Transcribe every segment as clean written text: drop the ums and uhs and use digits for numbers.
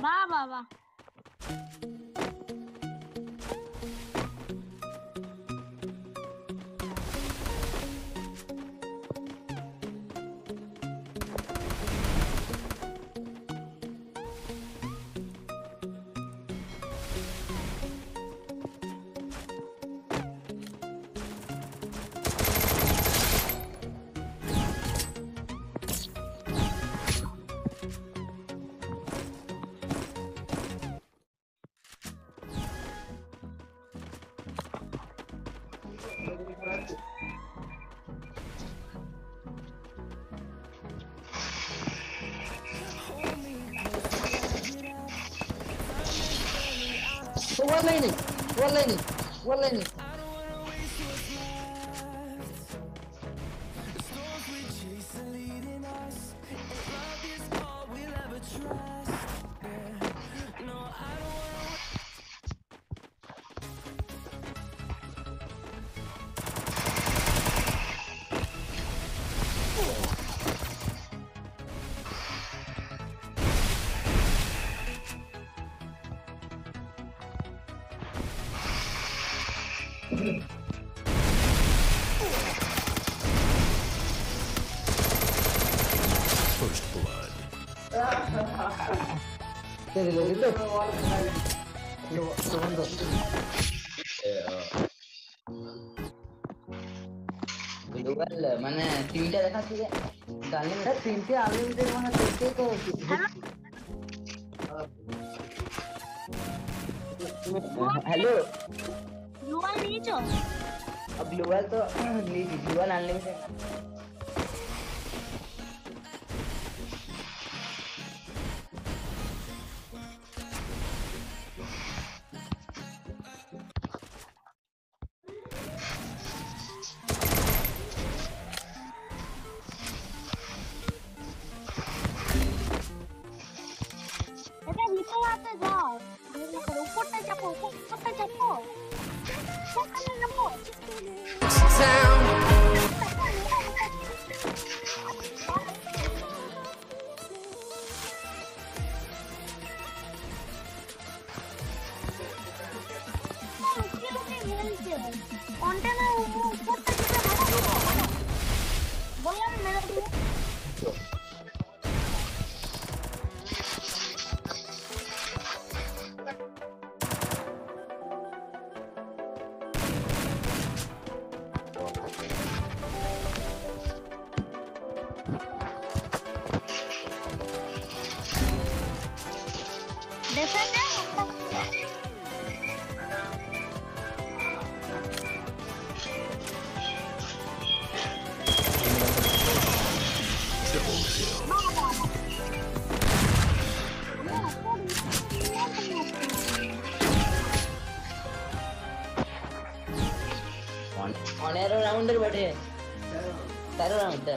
va. One lining. First blood. Global mana तीनटा देखाচ্ছি যে গানে তিনটে আনলিমিটেড মানে তিনটে তো हेलो ग्लोबल नहीं चो अब ग्लोबल तो global unlimited on arrow rounder बैठे चारों राउंड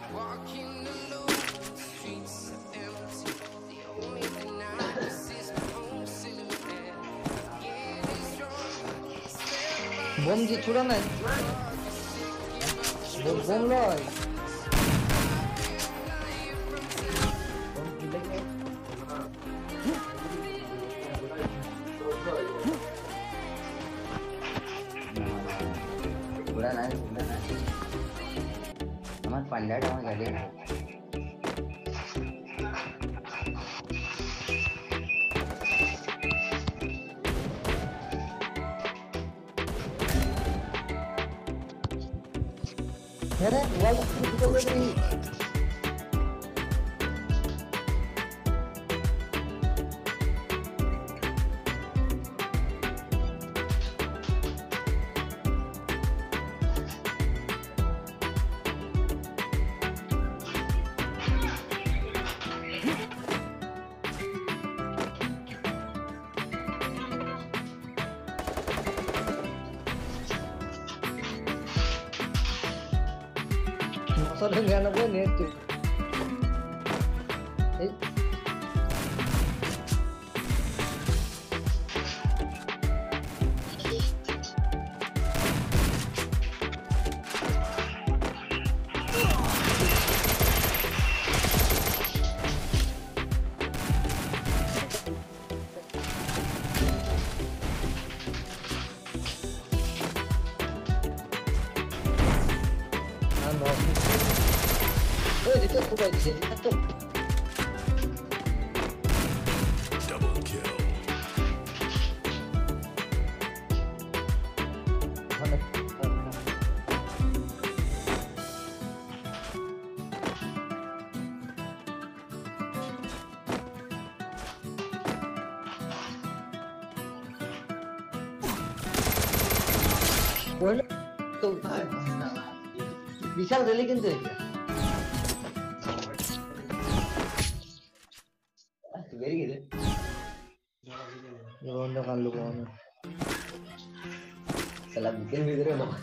बम जी छोड़ा ना बम लो छोड़ा ना हमारे पंडा डाउन कर दिया अरे वाला निकल गई Solo gana buen este. Double kill. তো বিশাল রেলি কিন্তু বেরিয়ে গেলে বন্ধ কানলো কোন সালা বুকের ভিতরে নয়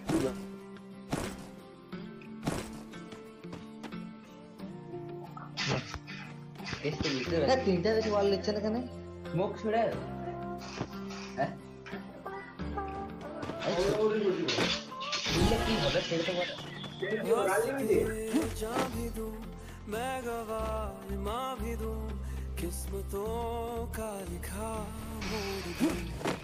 এসে ভিতরে না তিনটা বেশি বল লিখছে না কেন মুখ ছুড়ে হ্যাঁ কি হবে সেটা তো বলো जा भी दूं मैं गवाह माँ भी दूं किस्मतों का लिखा मोड़ दूं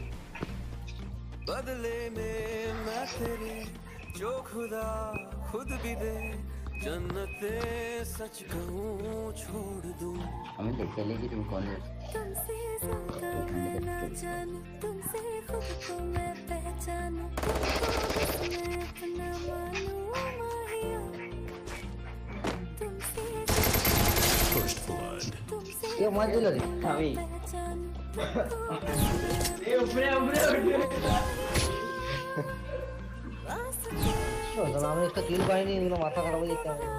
बदले में मैं तेरे जो खुदा खुद भी दे जन्नते सच कहूँ छोड़ दूं हमें देखे लेगी तुम कौन हो तुमसे ज्यादा मैं ना जानूं तुमसे खुद को मैं पहचानूं तुमको मैं अपना मानूं माहिया तुमसे First blood. ये मत दिलो रे अभी ये ऊपर तो नाम इसका किल पाई नहीं मेरा माथा खराब हो जाता है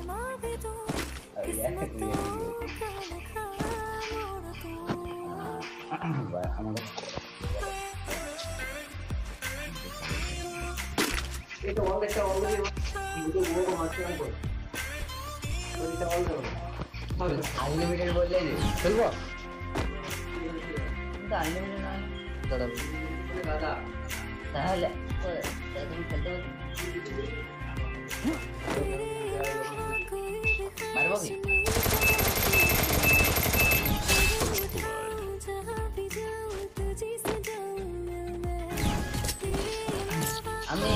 ये तो ऑल देखा ऑल ये वो को मारते हैं कोई तो ये ऑल करो अनलिमिटेड बोल ले चलो तो अनलिमिटेड ना चलो दादा তাহলে তুমি খেলতে পারবো কি আমি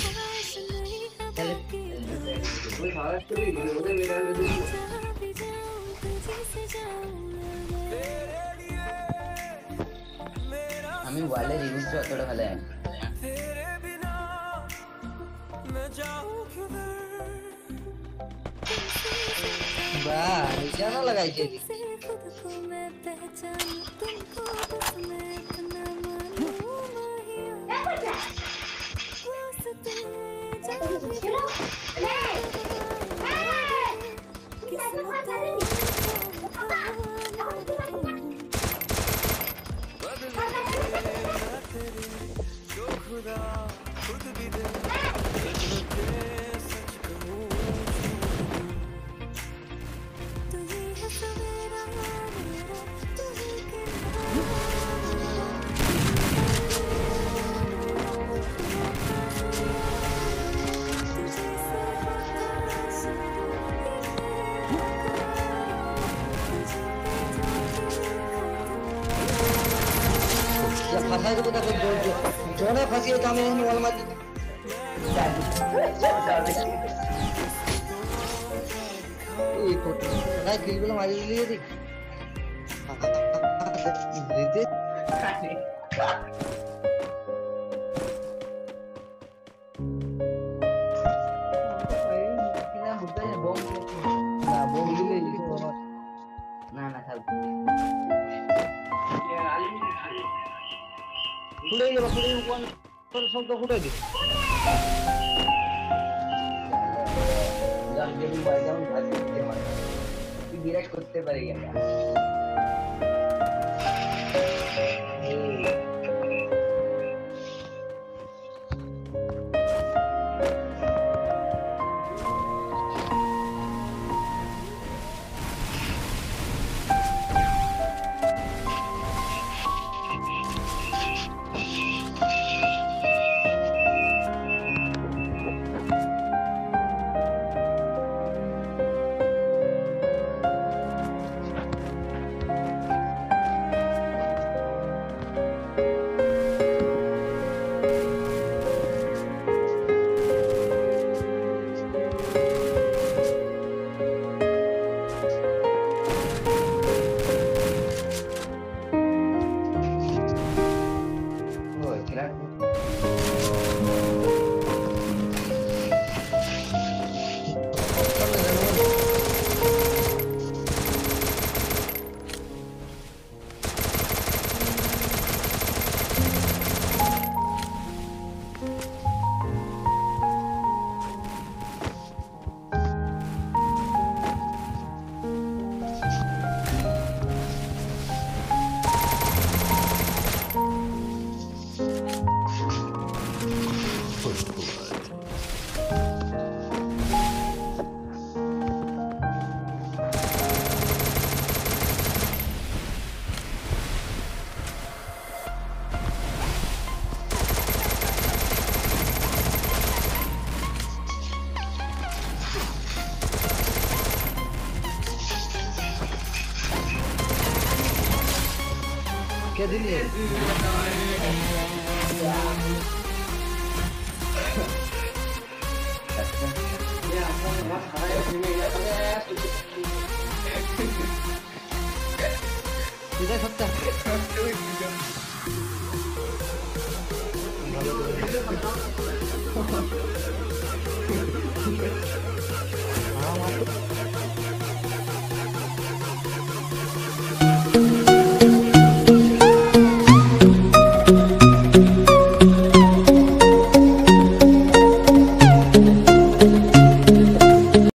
আমি ওয়ালে রিভিউজ যতটা ভালো জানি तेरे बिना मैं जाऊं किधर वाह निशाना लगाई थी खुद को मैं पहचानूं तुमको बस मैं अपना मानूं माहिया वास्ते चलो जो खुदा खुद भी दे जन्नते सच कहूँ तू ही है सवेरा मेरा तू ही या फंसा के बता जो जोने फंसी है तो हमें नहीं वाला मत ये तो ना किल बोला मारी लिए थी जीते ना बम ले ना ना था कुठे गेलो कुठे कोण शब्द कुठे गेली जाऊन बाय जाऊन भाजी दे मला ती गिराईक करते पारे गेला কে দিলি বিদায় সপ্তাহ ভালো করে